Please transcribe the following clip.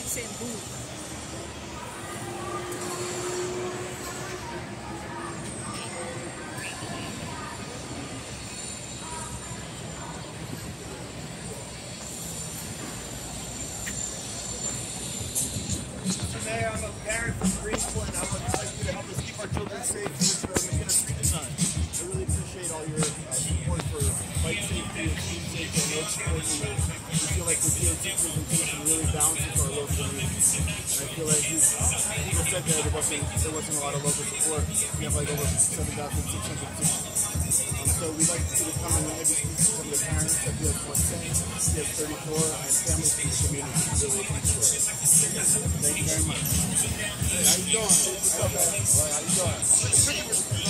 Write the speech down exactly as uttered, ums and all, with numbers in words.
saying boo. Mayor, I'm a parent from Greenpoint. I would like you to help us keep our children safe with uh, making a street design. I really appreciate all your uh, support for bike safety and team safety. I know it's important. We feel like the D O T presentation really balances our local community. And I feel like you people said that there wasn't, there wasn't a lot of local support. We have like over seven thousand six hundred teams. Um, so we'd like you to come and maybe speak to some of the parents that we have one saying, we have thirty-four, and families from the community. Really appreciate it. Thank you very much. Hey, how you doing? Okay. All right, how you doing?